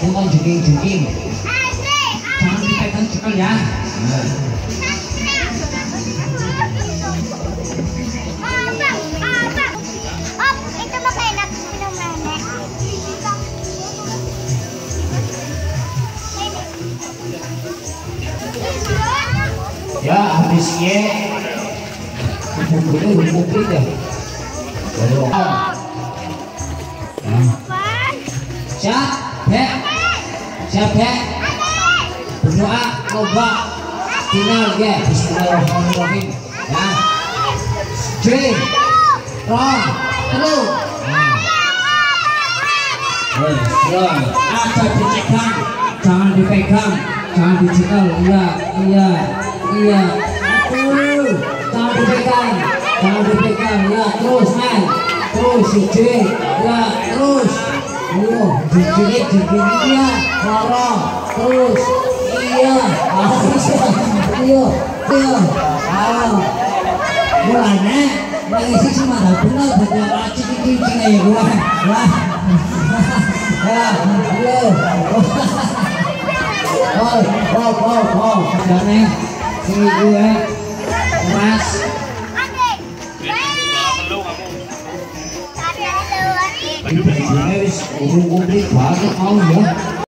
Jangan jengking. Jangan dipegang cekel ya. Ya habisnya bubuk ya. Siap berdoa loba final ya. Bismillahirrahmanirrahim ya. Jeng rong telu ada dicegang, jangan dipegang, jangan dicekel. Iya jangan dipegang ya. Terus men, terus jeng ya, terus jeng iya lorong terus iya mulanya mengisi semangat benar benar cicing ya gua karena ini gue mas ini urung banget mau ya.